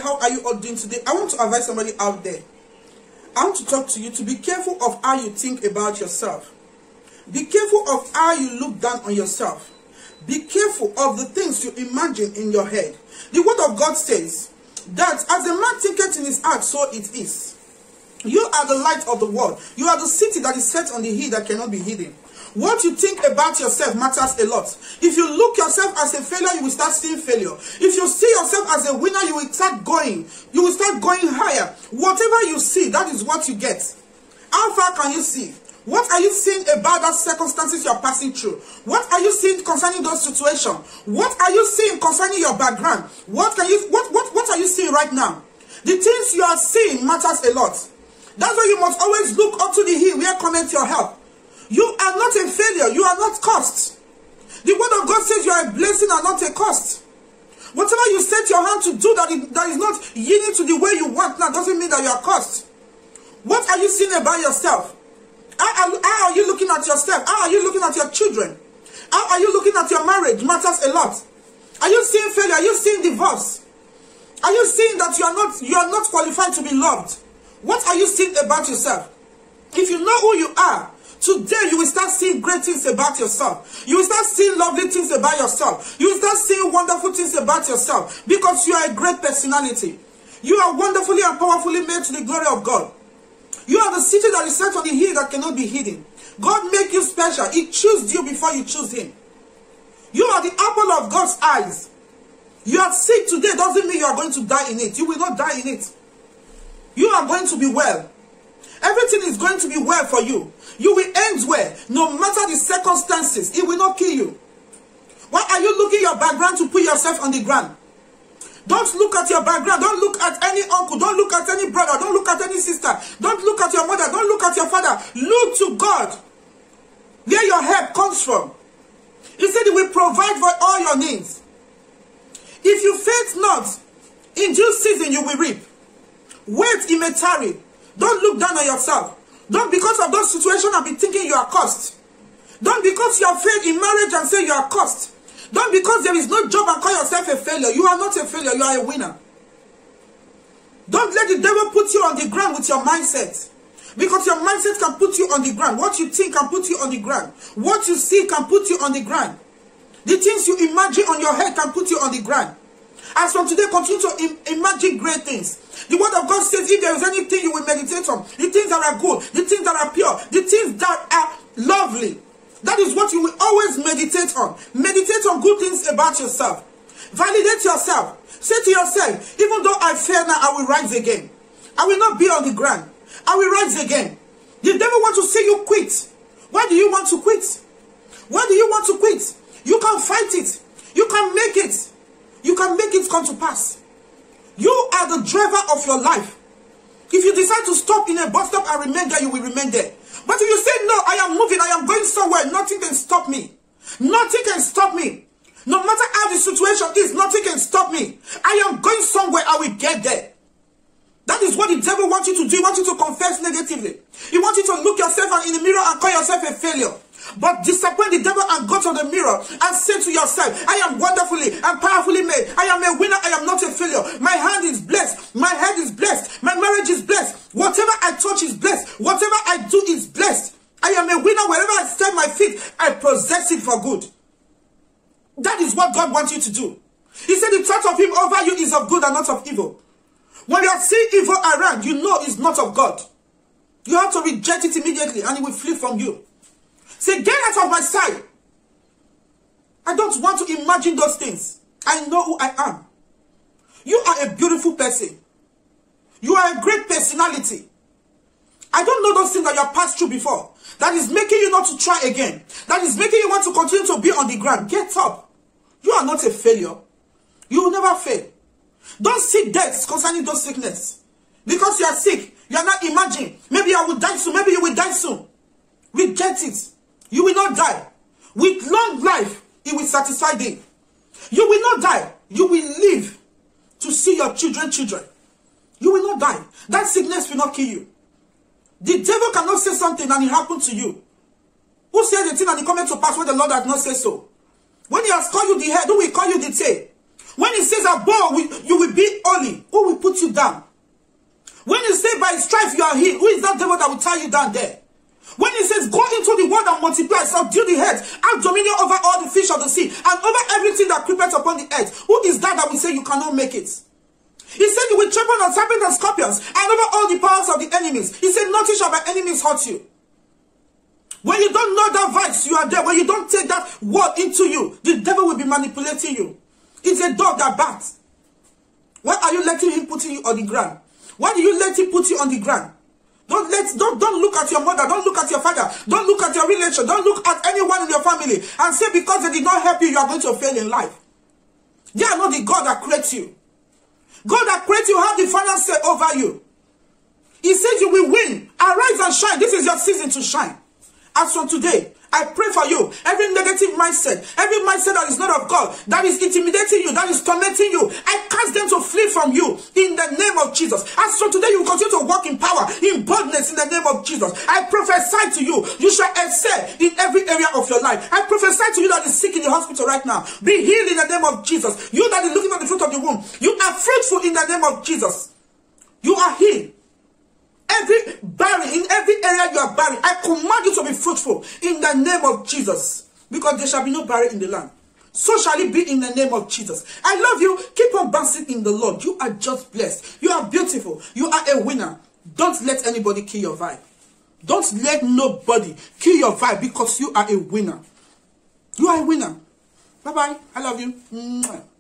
how are you all doing today? I want to advise somebody out there. I want to talk to you to be careful of how you think about yourself. Be careful of how you look down on yourself. Be careful of the things you imagine in your head. The word of God says that as a man thinketh in his heart, so it is. You are the light of the world. You are the city that is set on the hill that cannot be hidden. What you think about yourself matters a lot. If you look yourself as a failure, you will start seeing failure. If you see yourself as a winner, you will start going. You will start going higher. Whatever you see, that is what you get. How far can you see? What are you seeing about that circumstances you are passing through? What are you seeing concerning those situations? What are you seeing concerning your background? What are you seeing right now? The things you are seeing matters a lot. That's why you must always look up to the hill where cometh your help. You are not a failure. You are not cursed. The word of God says you are a blessing and not a curse. Whatever you set your hand to do that is not yielding to the way you want now doesn't mean that you are cursed. What are you seeing about yourself? How are you looking at yourself? How are you looking at your children? How are you looking at your marriage? Matters a lot. Are you seeing failure? Are you seeing divorce? Are you seeing that you are not qualified to be loved? What are you seeing about yourself? If you know who you are, today you will start seeing great things about yourself. You will start seeing lovely things about yourself. You will start seeing wonderful things about yourself because you are a great personality. You are wonderfully and powerfully made to the glory of God. You are the city that is set on the hill that cannot be hidden. God make you special. He chose you before you choose him. You are the apple of God's eyes. You are sick today doesn't mean you are going to die in it. You will not die in it. You are going to be well. Everything is going to be well for you. You will end well. No matter the circumstances, it will not kill you. Why are you looking at your background to put yourself on the ground? Don't look at your background. Don't look at any uncle. Don't look at any brother. Don't look at any sister. Don't look at your mother. Don't look at your father. Look to God, where your help comes from. He said he will provide for all your needs. If you faint not, in due season you will reap. Wait, it may tarry. Don't look down on yourself. Don't because of those situations and be thinking you are cursed. Don't because you have failed in marriage and say you are cursed. Don't because there is no job and call yourself a failure. You are not a failure. You are a winner. Don't let the devil put you on the ground with your mindset. Because your mindset can put you on the ground. What you think can put you on the ground. What you see can put you on the ground. The things you imagine on your head can put you on the ground. As from today, continue to imagine great things. The word of God says if there is anything you will meditate on, the things that are good, the things that are pure, the things that are lovely, that is what you will always meditate on. Meditate on good things about yourself. Validate yourself. Say to yourself, even though I fail now, I will rise again. I will not be on the ground. I will rise again. The devil wants to see you quit. Why do you want to quit? Why do you want to quit? You can fight it. You can make it. You can make it come to pass. You are the driver of your life. If you decide to stop in a bus stop and remain there, you will remain there. But if you say, no, I am moving, I am going somewhere, nothing can stop me. Nothing can stop me. No matter how the situation is, nothing can stop me. I am going somewhere, I will get there. That is what the devil wants you to do. He wants you to confess negatively. He wants you to look yourself in the mirror and call yourself a failure. But disappoint the devil and go to the mirror and say to yourself, I am wonderfully and powerfully made. I am a winner. I am not a failure. My hand is blessed. My head is blessed. My marriage is blessed. Whatever I touch is blessed. Whatever I do is blessed. I am a winner. Wherever I step my feet, I possess it for good. That is what God wants you to do. He said the thought of him over you is of good and not of evil. When you are seeing evil around, you know it's not of God. You have to reject it immediately and it will flee from you. Say, get out of my sight. I don't want to imagine those things. I know who I am. You are a beautiful person. You are a great personality. I don't know those things that you have passed through before. That is making you not to try again. That is making you want to continue to be on the ground. Get up. You are not a failure. You will never fail. Don't seek death concerning those sickness. Because you are sick, you are not imagining. Maybe I will die soon. Maybe you will die soon. Reject it. You will not die. With long life, it will satisfy thee. You will not die. You will live to see your children. You will not die. That sickness will not kill you. The devil cannot say something and it happened to you. Who said the thing and it coming to pass when the Lord has not said so? When he has called you the head, who will call you the tail? When he says above, you will be holy, who will put you down? When you say by strife you are healed, who is that devil that will tie you down there? When he says go into the world and multiply, subdue the earth, have dominion over all the fish of the sea, and over everything that creepeth upon the earth, who is that will say you cannot make it? He said you will trample on serpents and scorpions, and over all the powers of the enemies. He said nothing shall by enemies hurt you. When you don't know that voice, you are there. When you don't take that word into you, the devil will be manipulating you. It's a dog that bats. Why are you letting him put you on the ground? Why do you let him put you on the ground? Don't look at your mother. Don't look at your father. Don't look at your relation. Don't look at anyone in your family and say because they did not help you, you are going to fail in life. They are not the God that creates you. God that creates you have the final say over you. He says you will win. Arise and shine. This is your season to shine. As from today, I pray for you. Every negative mindset, every mindset that is not of God, that is intimidating you, that is tormenting you, I cast them to flee from you in the name of Jesus. As from today, you will continue to walk in power, in boldness in the name of Jesus. I prophesy to you, you shall excel in every area of your life. I prophesy to you that is sick in the hospital right now. Be healed in the name of Jesus. You that is looking at the fruit of the womb, you are fruitful in the name of Jesus. You are healed. Every barren, in every area you are barren, I command you to be fruitful in the name of Jesus. Because there shall be no barren in the land. So shall it be in the name of Jesus. I love you. Keep on basking in the Lord. You are just blessed. You are beautiful. You are a winner. Don't let anybody kill your vibe. Don't let nobody kill your vibe because you are a winner. You are a winner. Bye-bye. I love you. Mwah.